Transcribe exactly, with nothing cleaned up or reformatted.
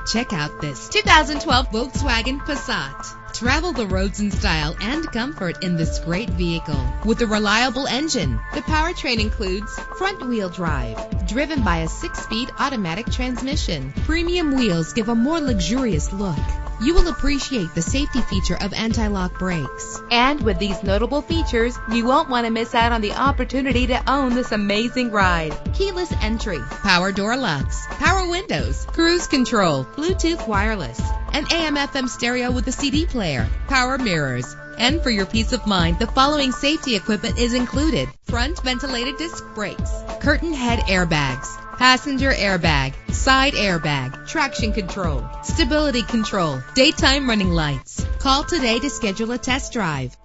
Check out this two thousand twelve Volkswagen Passat. Travel the roads in style and comfort in this great vehicle. With a reliable engine, the powertrain includes front-wheel drive, driven by a six-speed automatic transmission. Premium wheels give a more luxurious look. You will appreciate the safety feature of anti-lock brakes. And with these notable features, you won't want to miss out on the opportunity to own this amazing ride. Keyless entry, power door locks, power windows, cruise control, Bluetooth wireless, an A M F M stereo with a C D player, power mirrors. And for your peace of mind, the following safety equipment is included: front ventilated disc brakes, curtain head airbags, passenger airbag, side airbag, traction control, stability control, daytime running lights. Call today to schedule a test drive.